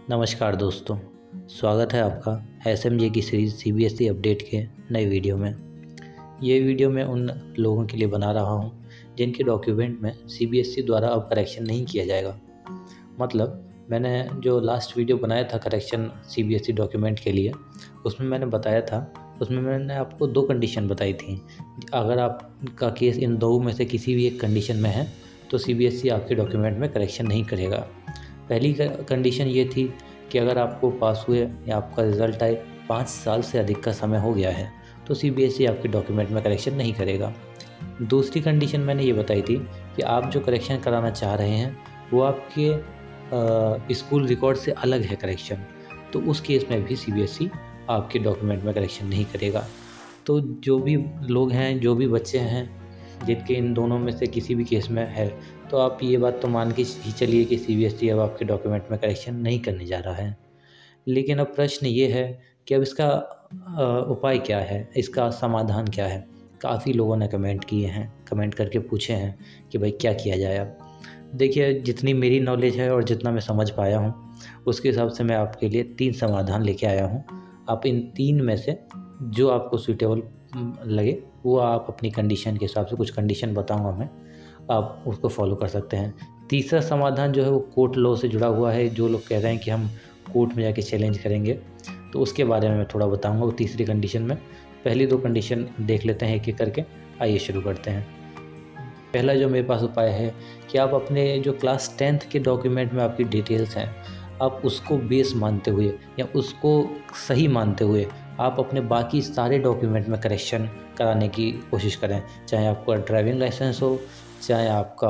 नमस्कार दोस्तों, स्वागत है आपका एसएमजे की सीरीज़ सीबीएसई अपडेट के नए वीडियो में। ये वीडियो मैं उन लोगों के लिए बना रहा हूँ जिनके डॉक्यूमेंट में सीबीएसई द्वारा अब करेक्शन नहीं किया जाएगा। मतलब मैंने जो लास्ट वीडियो बनाया था करेक्शन सीबीएसई डॉक्यूमेंट के लिए, उसमें मैंने आपको 2 कंडीशन बताई थी। अगर आपका केस इन 2 में से किसी भी एक कंडीशन में है तो सीबीएसई आपके डॉक्यूमेंट में करेक्शन नहीं करेगा। पहली कंडीशन ये थी कि अगर आपको पास हुए या आपका रिज़ल्ट आए 5 साल से अधिक का समय हो गया है तो सीबीएसई आपके डॉक्यूमेंट में करेक्शन नहीं करेगा। दूसरी कंडीशन मैंने ये बताई थी कि आप जो करेक्शन कराना चाह रहे हैं वो आपके स्कूल रिकॉर्ड से अलग है करेक्शन, तो उस केस में भी सीबीएसई आपके डॉक्यूमेंट में करेक्शन नहीं करेगा। तो जो भी लोग हैं, जो भी बच्चे हैं जिनके इन दोनों में से किसी भी केस में है, तो आप ये बात तो मान के ही चलिए कि सीबीएसई अब आपके डॉक्यूमेंट में करेक्शन नहीं करने जा रहा है। लेकिन अब प्रश्न ये है कि अब इसका उपाय क्या है, इसका समाधान क्या है। काफ़ी लोगों ने कमेंट किए हैं, कमेंट करके पूछे हैं कि भाई क्या किया जाए। अब देखिए, जितनी मेरी नॉलेज है और जितना मैं समझ पाया हूँ उसके हिसाब से मैं आपके लिए 3 समाधान लेके आया हूँ। आप इन 3 में से जो आपको सूटेबल लगे वो आप अपनी कंडीशन के हिसाब से, कुछ कंडीशन बताऊंगा मैं, आप उसको फॉलो कर सकते हैं। तीसरा समाधान जो है वो कोर्ट लॉ से जुड़ा हुआ है। जो लोग कह रहे हैं कि हम कोर्ट में जाके चैलेंज करेंगे, तो उसके बारे में मैं थोड़ा बताऊंगा वो तीसरी कंडीशन में। पहली 2 कंडीशन देख लेते हैं एक एक करके। आइए शुरू करते हैं। पहला जो मेरे पास उपाय है कि आप अपने जो क्लास 10th के डॉक्यूमेंट में आपकी डिटेल्स हैं, आप उसको बेस मानते हुए या उसको सही मानते हुए आप अपने बाकी सारे डॉक्यूमेंट में करेक्शन कराने की कोशिश करें। चाहे आपका ड्राइविंग लाइसेंस हो, चाहे आपका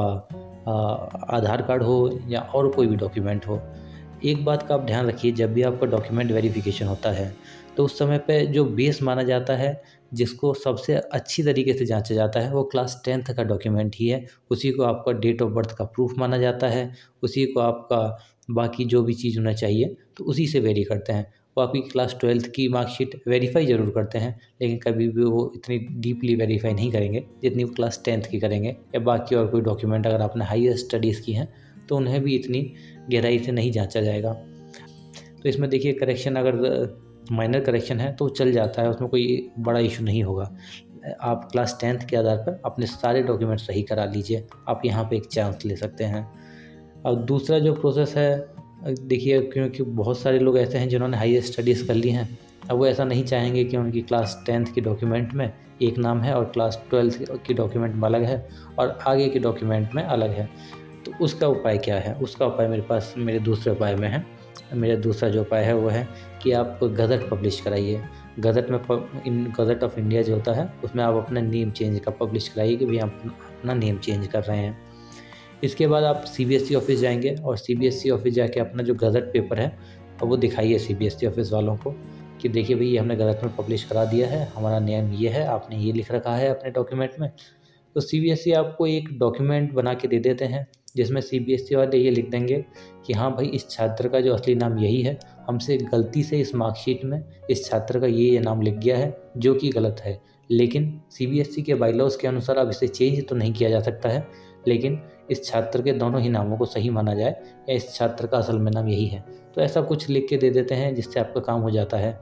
आधार कार्ड हो या और कोई भी डॉक्यूमेंट हो। एक बात का आप ध्यान रखिए, जब भी आपका डॉक्यूमेंट वेरिफिकेशन होता है तो उस समय पे जो बेस माना जाता है, जिसको सबसे अच्छी तरीके से जांचा जाता है, वो क्लास 10th का डॉक्यूमेंट ही है। उसी को आपका डेट ऑफ बर्थ का प्रूफ माना जाता है, उसी को आपका बाकी जो भी चीज़ होना चाहिए तो उसी से वेरी करते हैं। वो आपकी क्लास 12th की मार्कशीट वेरीफाई ज़रूर करते हैं, लेकिन कभी भी वो इतनी डीपली वेरीफाई नहीं करेंगे जितनी वो क्लास 10th की करेंगे। या बाकी और कोई डॉक्यूमेंट अगर आपने हाईयर स्टडीज़ की हैं तो उन्हें भी इतनी गहराई से नहीं जांचा जाएगा। तो इसमें देखिए, करेक्शन अगर माइनर करेक्शन है तो चल जाता है, उसमें कोई बड़ा इशू नहीं होगा। आप क्लास 10th के आधार पर अपने सारे डॉक्यूमेंट सही करा लीजिए, आप यहाँ पे एक चांस ले सकते हैं। और दूसरा जो प्रोसेस है, देखिए, क्योंकि बहुत सारे लोग ऐसे हैं जिन्होंने हाईयर स्टडीज़ कर ली हैं, अब वो ऐसा नहीं चाहेंगे कि उनकी क्लास 10th की डॉक्यूमेंट में एक नाम है और क्लास 12th की डॉक्यूमेंट में अलग है और आगे के डॉक्यूमेंट में अलग है। तो उसका उपाय क्या है? उसका उपाय मेरे पास मेरे दूसरे उपाय में है। मेरा दूसरा जो उपाय है वो है कि आप गज़ट पब्लिश कराइए। गज़ट में गज़ट ऑफ इंडिया जो होता है उसमें आप अपना नेम चेंज का पब्लिश कराइए कि भाई आप अपना नेम चेंज कर रहे हैं। इसके बाद आप सीबीएसई ऑफिस जाएंगे और सीबीएसई ऑफिस जाके अपना जो गज़ट पेपर है और वो दिखाइए सीबीएसई ऑफिस वालों को कि देखिए भाई, ये हमने गज़ट में पब्लिश करा दिया है, हमारा नेम ये है, आपने ये लिख रखा है अपने डॉक्यूमेंट में। तो सीबीएसई आपको एक डॉक्यूमेंट बना के दे देते हैं जिसमें सीबीएसई वाले ये लिख देंगे कि हाँ भाई, इस छात्र का जो असली नाम यही है, हमसे गलती से इस मार्कशीट में इस छात्र का ये नाम लिख गया है जो कि गलत है। लेकिन सीबीएसई के बाईलॉज के अनुसार अब इसे चेंज तो नहीं किया जा सकता है, लेकिन इस छात्र के दोनों ही नामों को सही माना जाए या इस छात्र का असल में नाम यही है। तो ऐसा कुछ लिख के दे देते हैं जिससे आपका काम हो जाता है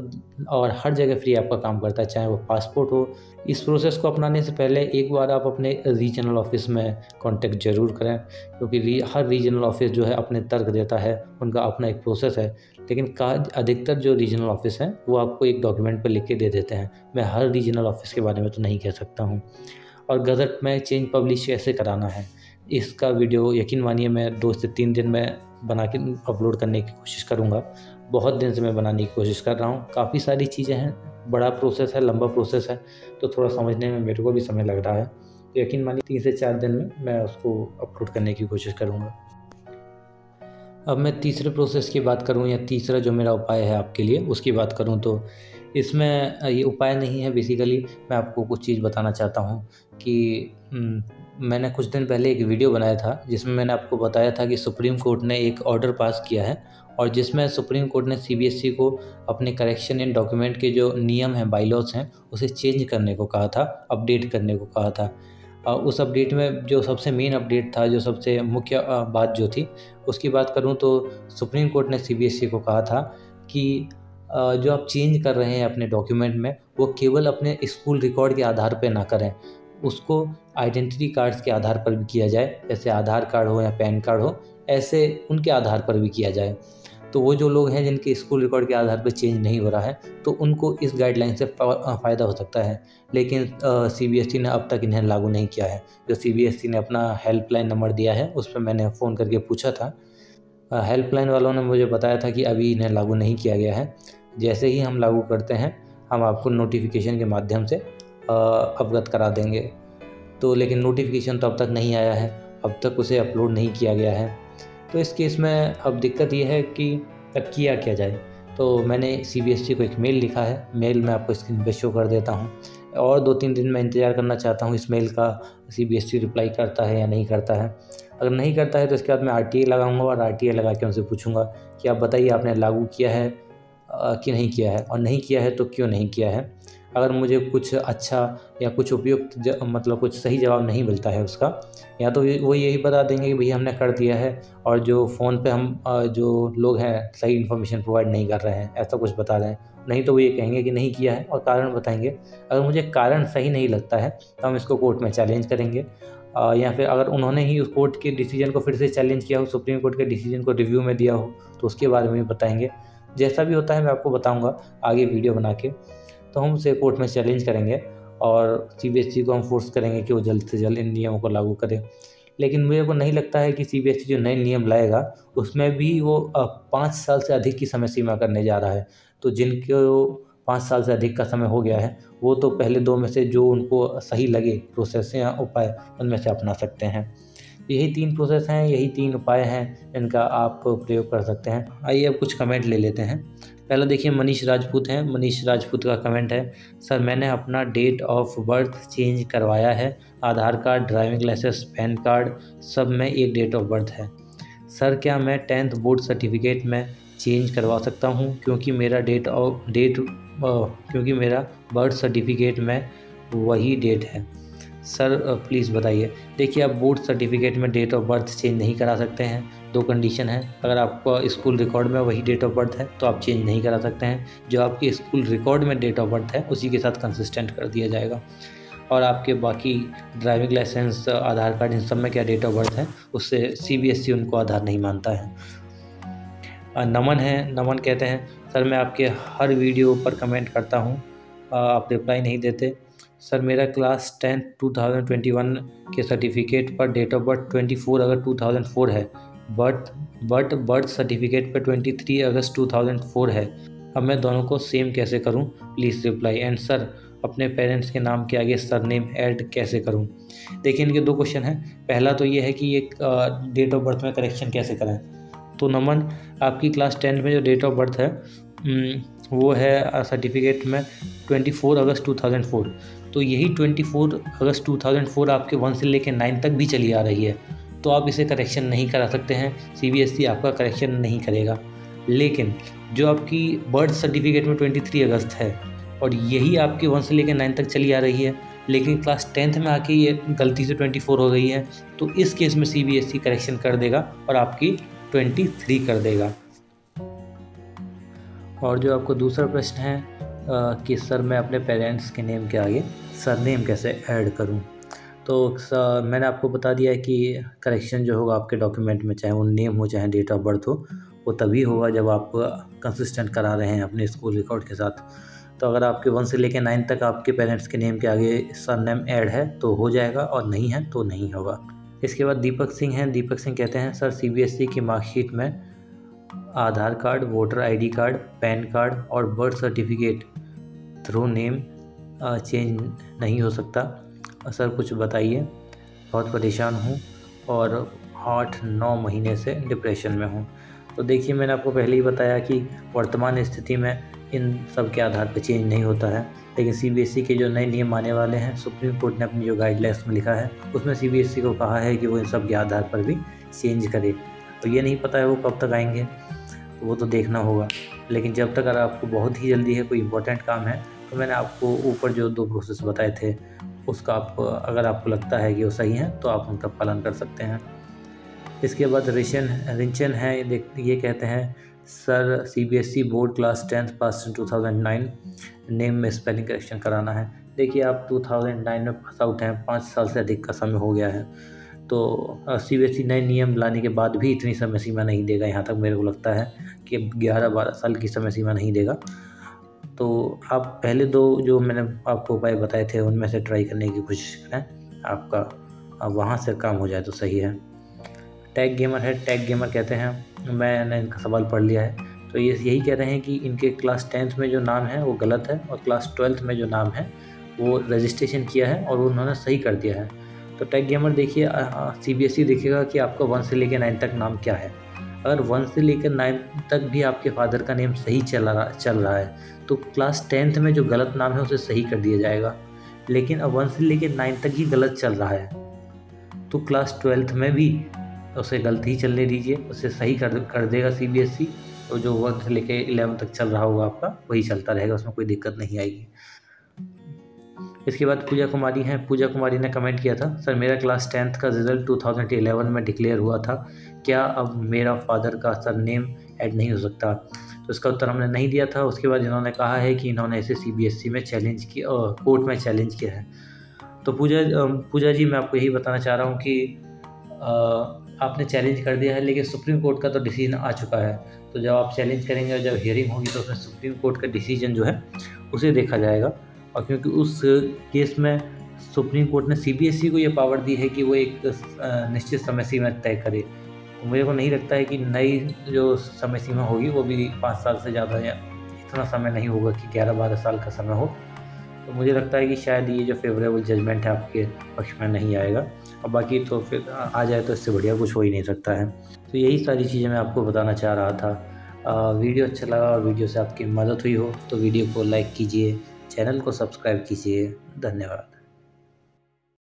और हर जगह फ्री आपका काम करता है, चाहे वो पासपोर्ट हो। इस प्रोसेस को अपनाने से पहले एक बार आप अपने रीजनल ऑफिस में कांटेक्ट ज़रूर करें, क्योंकि हर रीजनल ऑफिस जो है अपने तर्क देता है, उनका अपना एक प्रोसेस है। लेकिन अधिकतर जो रीजनल ऑफिस हैं वो आपको एक डॉक्यूमेंट पर लिख के दे देते हैं। मैं हर रीजनल ऑफिस के बारे में तो नहीं कह सकता हूँ। और गज़ट में चेंज पब्लिश कैसे कराना है, इसका वीडियो यकीन मानिए मैं 2 से 3 दिन में बना के अपलोड करने की कोशिश करूँगा। बहुत दिन से मैं बनाने की कोशिश कर रहा हूँ। काफ़ी सारी चीज़ें हैं, बड़ा प्रोसेस है, लंबा प्रोसेस है, तो थोड़ा समझने में मेरे को भी समय लग रहा है। तो यकीन मानिए 3 से 4 दिन में मैं उसको अपलोड करने की कोशिश करूँगा। अब मैं तीसरे प्रोसेस की बात करूँ या तीसरा जो मेरा उपाय है आपके लिए उसकी बात करूँ, तो इसमें ये उपाय नहीं है। बेसिकली मैं आपको कुछ चीज़ बताना चाहता हूँ कि मैंने कुछ दिन पहले एक वीडियो बनाया था जिसमें मैंने आपको बताया था कि सुप्रीम कोर्ट ने एक ऑर्डर पास किया है और जिसमें सुप्रीम कोर्ट ने सीबीएसई को अपने करेक्शन इन डॉक्यूमेंट के जो नियम हैं, बाईलॉज हैं, उसे चेंज करने को कहा था, अपडेट करने को कहा था। उस अपडेट में जो सबसे मेन अपडेट था, जो सबसे मुख्य बात जो थी, उसकी बात करूं तो सुप्रीम कोर्ट ने सीबीएसई को कहा था कि जो आप चेंज कर रहे हैं अपने डॉक्यूमेंट में, वो केवल अपने स्कूल रिकॉर्ड के आधार पर ना करें, उसको आइडेंटिटी कार्ड्स के आधार पर भी किया जाए, जैसे आधार कार्ड हो या पैन कार्ड हो, ऐसे उनके आधार पर भी किया जाए। तो वो जो लोग हैं जिनके स्कूल रिकॉर्ड के आधार पर चेंज नहीं हो रहा है, तो उनको इस गाइडलाइन से फ़ायदा हो सकता है। लेकिन सीबीएसई ने अब तक इन्हें लागू नहीं किया है। जो सीबीएसई ने अपना हेल्पलाइन नंबर दिया है, उस पर मैंने फ़ोन करके पूछा था। हेल्पलाइन वालों ने मुझे बताया था कि अभी इन्हें लागू नहीं किया गया है, जैसे ही हम लागू करते हैं हम आपको नोटिफिकेशन के माध्यम से अवगत करा देंगे। तो लेकिन नोटिफिकेशन तो अब तक नहीं आया है, अब तक उसे अपलोड नहीं किया गया है। तो इस केस में अब दिक्कत ये है कि अब किया क्या जाए। तो मैंने सीबीएसई को एक मेल लिखा है, मेल मैं आपको स्क्रीन पे शो कर देता हूँ, और 2-3 दिन मैं इंतज़ार करना चाहता हूँ इस मेल का, सीबीएसई रिप्लाई करता है या नहीं करता है। अगर नहीं करता है तो इसके बाद मैं आरटीआई लगाऊंगा, और आरटीआई लगा के उनसे पूछूंगा कि आप बताइए आपने लागू किया है कि नहीं किया है, और नहीं किया है तो क्यों नहीं किया है। अगर मुझे कुछ अच्छा या कुछ उपयुक्त मतलब कुछ सही जवाब नहीं मिलता है उसका, या तो वो यही बता देंगे कि भैया हमने कर दिया है, और जो फ़ोन पे हम जो लोग हैं सही इन्फॉर्मेशन प्रोवाइड नहीं कर रहे हैं, ऐसा कुछ बता दें। नहीं तो वो ये कहेंगे कि नहीं किया है और कारण बताएंगे। अगर मुझे कारण सही नहीं लगता है तो हम इसको कोर्ट में चैलेंज करेंगे, या फिर अगर उन्होंने ही उस कोर्ट के डिसीजन को फिर से चैलेंज किया हो, सुप्रीम कोर्ट के डिसीजन को रिव्यू में दिया हो, तो उसके बारे में भी बताएंगे। जैसा भी होता है मैं आपको बताऊँगा आगे वीडियो बना के। तो हम उसे कोर्ट में चैलेंज करेंगे और सीबीएसई को हम फोर्स करेंगे कि वो जल्द से जल्द इन नियमों को लागू करे। लेकिन मुझे को नहीं लगता है कि सीबीएसई जो नए नियम लाएगा उसमें भी वो 5 साल से अधिक की समय सीमा करने जा रहा है। तो जिनको 5 साल से अधिक का समय हो गया है, वो तो पहले 2 में से जो उनको सही लगे प्रोसेस या उपाय, उनमें से अपना सकते हैं। यही 3 प्रोसेस हैं, यही 3 उपाय हैं जिनका आप प्रयोग कर सकते हैं। आइए अब कुछ कमेंट ले लेते हैं। पहला देखिए मनीष राजपूत हैं। मनीष राजपूत का कमेंट है, सर मैंने अपना डेट ऑफ बर्थ चेंज करवाया है, Aadhaar card, driving licence, PAN card सब में एक डेट ऑफ बर्थ है। सर क्या मैं 10th बोर्ड सर्टिफिकेट में चेंज करवा सकता हूँ, क्योंकि मेरा बर्थ सर्टिफिकेट में वही डेट है। सर प्लीज़ बताइए। देखिए, आप बोर्ड सर्टिफिकेट में डेट ऑफ बर्थ चेंज नहीं करा सकते हैं। 2 कंडीशन है। अगर आपका स्कूल रिकॉर्ड में वही डेट ऑफ बर्थ है तो आप चेंज नहीं करा सकते हैं। जो आपके स्कूल रिकॉर्ड में डेट ऑफ बर्थ है उसी के साथ कंसिस्टेंट कर दिया जाएगा। और आपके बाकी ड्राइविंग लाइसेंस, आधार कार्ड, इन सब में क्या डेट ऑफ बर्थ है, उससे सीबीएसई उनको आधार नहीं मानता है। नमन है। नमन कहते हैं, सर मैं आपके हर वीडियो पर कमेंट करता हूँ, आप रिप्लाई नहीं देते। सर मेरा क्लास 10 2021 के सर्टिफिकेट पर डेट ऑफ बर्थ 24 अगस्त 2004 है, बट बर्थ सर्टिफिकेट पर 23 अगस्त 2004 है। अब मैं दोनों को सेम कैसे करूं? Please reply. एंड सर अपने पेरेंट्स के नाम के आगे सरनेम ऐड कैसे करूं? देखिए, इनके 2 क्वेश्चन हैं। पहला तो ये है कि ये डेट ऑफ बर्थ में करेक्शन कैसे करें। तो नमन, आपकी क्लास 10 में जो डेट ऑफ बर्थ है वो है सर्टिफिकेट में 24 अगस्त 2004। तो यही 24 अगस्त 2004 आपके 1 से लेकर 9 तक भी चली आ रही है, तो आप इसे करेक्शन नहीं करा सकते हैं। सीबीएसई आपका करेक्शन नहीं करेगा। लेकिन जो आपकी बर्थ सर्टिफिकेट में 23 अगस्त है और यही आपके 1 से लेकर 9 तक चली आ रही है, लेकिन क्लास 10th में आके ये गलती से 24 हो गई है, तो इस केस में सीबीएसई करेक्शन कर देगा और आपकी 23 कर देगा। और जो आपको दूसरा प्रश्न है कि सर मैं अपने पेरेंट्स के नेम के आगे सरनेम कैसे ऐड करूं, तो मैंने आपको बता दिया है कि करेक्शन जो होगा आपके डॉक्यूमेंट में, चाहे वो नेम हो चाहे डेट ऑफ बर्थ हो, वो तभी होगा जब आप कंसिस्टेंट करा रहे हैं अपने स्कूल रिकॉर्ड के साथ। तो अगर आपके 1 से लेकर 9 तक आपके पेरेंट्स के नेम के आगे सरनेम ऐड है तो हो जाएगा, और नहीं है तो नहीं होगा। इसके बाद दीपक सिंह हैं। दीपक सिंह कहते हैं, सर सीबीएसई की मार्कशीट में Aadhaar card, voter ID card, PAN card और birth certificate through name change नहीं हो सकता। सर कुछ बताइए, बहुत परेशान हूँ और 8-9 महीने से डिप्रेशन में हूँ। तो देखिए, मैंने आपको पहले ही बताया कि वर्तमान स्थिति में इन सब के आधार पर चेंज नहीं होता है, लेकिन सीबीएसई के जो नए नियम आने वाले हैं, सुप्रीम कोर्ट ने अपनी जो गाइडलाइंस में लिखा है उसमें सीबीएसई को कहा है कि वो इन सब के आधार पर भी चेंज करे। तो ये नहीं पता है वो कब तक आएंगे, वो तो देखना होगा। लेकिन जब तक अगर आपको बहुत ही जल्दी है, कोई इंपॉर्टेंट काम है, तो मैंने आपको ऊपर जो 2 प्रोसेस बताए थे उसका आप अगर आपको लगता है कि वो सही है तो आप उनका पालन कर सकते हैं। इसके बाद रिंचन है, ये कहते हैं sir CBSE board class 10th pass in 2009, name में स्पेलिंग करेक्शन कराना है। देखिए आप 2009 में पास आउट हैं, 5 साल से अधिक का समय हो गया है, तो CBSE नए नियम लाने के बाद भी इतनी समय सीमा नहीं देगा। यहाँ तक मेरे को लगता है कि 11-12 साल की समय सीमा नहीं देगा। तो आप पहले 2 जो मैंने आपको उपाय बताए थे उनमें से ट्राई करने की कोशिश करें, आपका वहाँ से काम हो जाए तो सही है। टैग गेमर है, टैग गेमर कहते हैं मैंने इनका सवाल पढ़ लिया है, तो ये यही कह रहे हैं कि इनके क्लास 10th में जो नाम है वो गलत है और क्लास 12th में जो नाम है वो रजिस्ट्रेशन किया है और उन्होंने सही कर दिया है। तो टैग गेमर देखिए CBSE देखेगा कि आपका 1 से लेकर 9 तक नाम क्या है। अगर 1 से लेकर 9 तक भी आपके फादर का नेम सही चल रहा है तो क्लास 10th में जो गलत नाम है उसे सही कर दिया जाएगा। लेकिन अब 1 से लेकर 9 तक ही गलत चल रहा है तो क्लास 12th में भी उसे गलत ही चलने दीजिए, उसे सही कर देगा CBSE। तो जो 1 से लेके 11 तक चल रहा होगा आपका वही चलता रहेगा, उसमें कोई दिक्कत नहीं आएगी। इसके बाद पूजा कुमारी हैं, पूजा कुमारी ने कमेंट किया था सर मेरा क्लास 10th का रिज़ल्ट 2011 में डिक्लेयर हुआ था, क्या अब मेरा फादर का सरनेम ऐड नहीं हो सकता? तो इसका उत्तर हमने नहीं दिया था। उसके बाद इन्होंने कहा है कि इन्होंने इसे CBSE में चैलेंज किया, कोर्ट में चैलेंज किया है। तो पूजा जी मैं आपको यही बताना चाह रहा हूँ कि आपने चैलेंज कर दिया है, लेकिन सुप्रीम कोर्ट का तो डिसीजन आ चुका है। तो जब आप चैलेंज करेंगे और जब हियरिंग होगी तो उसमें सुप्रीम कोर्ट का डिसीजन जो है उसे देखा जाएगा। और क्योंकि उस केस में सुप्रीम कोर्ट ने CBSE को ये पावर दी है कि वो एक निश्चित समय सीमा तय करे, तो मुझे को नहीं लगता है कि नई जो समय सीमा होगी वो भी 5 साल से ज़्यादा या इतना समय नहीं होगा कि 11-12 साल का समय हो। तो मुझे लगता है कि शायद ये जो फेवरेबल जजमेंट है आपके पक्ष में नहीं आएगा, और बाकी तो फिर आ जाए तो इससे बढ़िया कुछ हो ही नहीं सकता है। तो यही सारी चीज़ें मैं आपको बताना चाह रहा था। वीडियो अच्छा लगा और वीडियो से आपकी मदद हुई हो तो वीडियो को लाइक कीजिए, चैनल को सब्सक्राइब कीजिए। धन्यवाद।